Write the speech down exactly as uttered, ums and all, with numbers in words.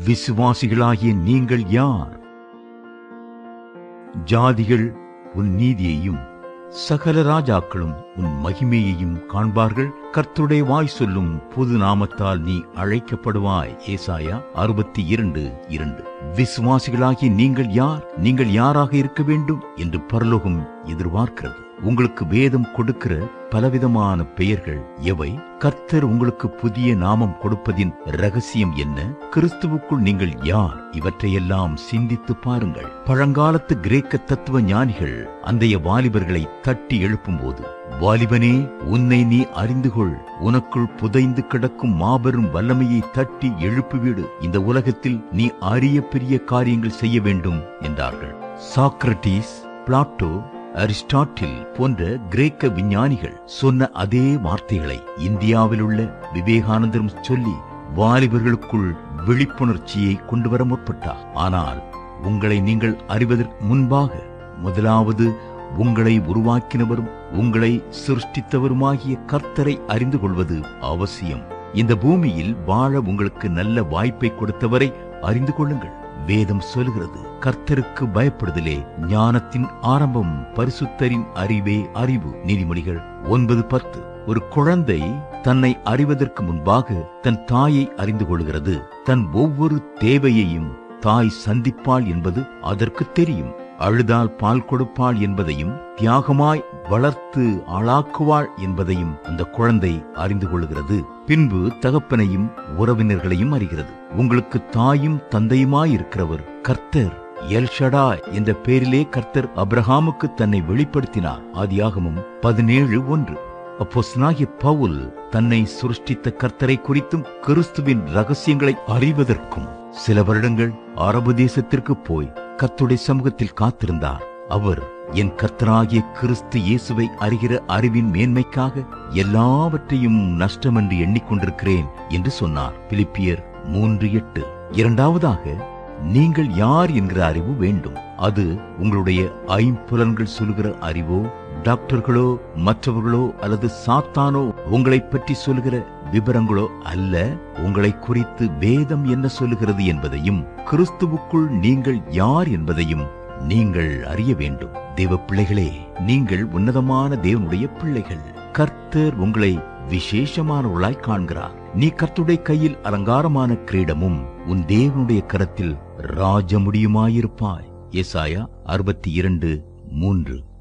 விசுவாசிகளாகிய நீங்கள் யார்? ஜாதிகள் உன் நீதியையும் சகல ராஜாக்களும் உன் மகிமையையும் காண்பார்கள். கர்த்தருடைய வாய் சொல்லும் புது நாமத்தால் நீ அழைக்கப்படுவாய். ஏசாயா அறுபத்தி இரண்டு இரண்டு. விசுவாசிகளாகிய நீங்கள் யார்? நீங்கள் யாராக இருக்க வேண்டும் என்று பரலோகம் எதிர்பார்க்கிறது. உங்களுக்கு வேதம் கொடுக்கிற பலவிதமான பெயர்கள் எவை? கர்த்தர் உங்களுக்கு புதிய நாமம் கொடுப்பதின் ரகசியம் என்ன? கிறிஸ்துவுக்குள் நீங்கள் யார்? இவற்றையெல்லாம் சிந்தித்து பாருங்கள். பழங்காலத்து கிரேக்க தத்துவ ஞானிகள் அந்தைய வாலிபர்களை தட்டி எழுப்பும் போது, வாலிபனே, உன்னை நீ அறிந்து கொள், உனக்குள் புதைந்து கிடக்கும் மாபெரும் வல்லமையை தட்டி எழுப்பிவிடு, இந்த உலகத்தில் நீ அரிய பெரிய காரியங்கள் செய்ய வேண்டும் என்றார்கள். சாக்ரட்டிஸ், பிளாட்டோ, அரிஸ்டாட்டில் போன்ற கிரேக்க விஞ்ஞானிகள் சொன்ன அதே வார்த்தைகளை இந்தியாவில் உள்ள விவேகானந்தரும் சொல்லி வாலிபர்களுக்குள் விழிப்புணர்ச்சியை கொண்டு வர முற்பட்டார். ஆனால் உங்களை நீங்கள் அறிவதற்கு முன்பாக முதலாவது உங்களை உருவாக்கினவரும் உங்களை சிருஷ்டித்தவருமாகிய கர்த்தரை அறிந்து கொள்வது அவசியம். இந்த பூமியில் வாழ உங்களுக்கு நல்ல வாய்ப்பை கொடுத்தவரை அறிந்து கொள்ளுங்கள். வேதம் சொல்கிறது, கர்த்தருக்கு பயப்படுதலே ஞானத்தின் ஆரம்பம், பரிசுத்தரின் அறிவே அறிவு. நீதிமொழிகள் ஒன்பது பத்து. ஒரு குழந்தை தன்னை அறிவதற்கு முன்பாக தன் தாயை அறிந்து கொள்கிறது. தன் ஒவ்வொரு தேவையையும் தாய் சந்திப்பாள் என்பது அதற்கு தெரியும். அழுதால் பால் கொடுப்பாள் என்பதையும், தியாகமாய் வளர்த்து ஆளாக்குவாள் என்பதையும் அந்த குழந்தை அறிந்து கொள்கிறது. பின்பு தகப்பனையும் உறவினர்களையும் அறிகிறது. உங்களுக்கு தாயும் தந்தையுமாயிருக்கிறவர் கர்த்தர். எல்ஷடா என்ற பெயரிலே கர்த்தர் அப்ரஹாமுக்கு தன்னை வெளிப்படுத்தினார். ஆதியாகமம் பதினேழு ஒன்று. அப்போஸ்தலனாகிய பவுல் தன்னை சுருஷ்டித்த கர்த்தரை குறித்தும் கிறிஸ்துவின் ரகசியங்களை அறிவதற்கும் சில வருடங்கள் அரபு தேசத்திற்கு போய் கர்த்தருடைய சமூகத்தில் காத்திருந்தார். அவர், என் கர்த்தராகிய கிறிஸ்து இயேசுவை அறிகிற அறிவின் மேன்மைக்காக எல்லாவற்றையும் நஷ்டமென்று எண்ணிக்கொண்டிருக்கிறேன் என்று சொன்னார். பிலிப்பியர் மூன்று எட்டு. இரண்டாவதாக, நீங்கள் யார் என்கிற அறிவு வேண்டும். அது உங்களுடைய ஐம்புலன்கள் சொல்லுகிற அறிவோ, டாக்டர்களோ, மற்றவர்களோ அல்லது சாத்தானோ உங்களை பற்றி சொல்லுகிற விவரங்களோ அல்ல. உங்களை குறித்து வேதம் என்ன சொல்லுகிறது என்பதையும், கிறிஸ்துவுக்குள் நீங்கள் யார் என்பதையும் நீங்கள் அறிய வேண்டும். தேவ பிள்ளைகளே, நீங்கள் உன்னதமான தேவனுடைய பிள்ளைகள். கர்த்தர் உங்களை விசேஷமானவர்களாய் காண்கிறார். நீ கர்த்தருடைய கையில் அலங்காரமான கிரீடமும் உன் தேவனுடைய கரத்தில் ராஜமுடியுமாயிருப்பாய். ஏசாயா அறுபத்தி இரண்டு மூன்று.